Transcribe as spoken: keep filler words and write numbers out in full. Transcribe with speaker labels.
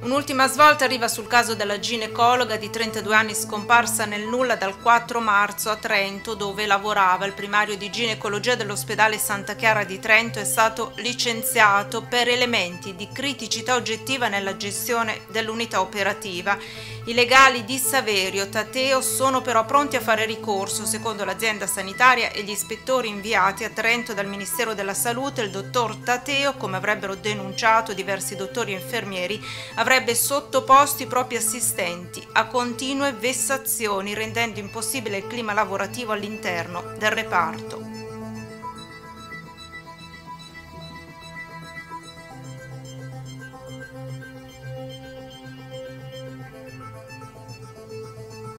Speaker 1: Un'ultima svolta arriva sul caso della ginecologa di trentadue anni scomparsa nel nulla dal quattro marzo a Trento, dove lavorava. Il primario di ginecologia dell'ospedale Santa Chiara di Trento è stato licenziato per elementi di criticità oggettiva nella gestione dell'unità operativa. I legali di Saverio Tateo sono però pronti a fare ricorso. Secondo l'azienda sanitaria e gli ispettori inviati a Trento dal Ministero della Salute, il dottor Tateo, come avrebbero denunciato diversi dottori e infermieri, avrebbe avrebbe sottoposto i propri assistenti a continue vessazioni, rendendo impossibile il clima lavorativo all'interno del reparto.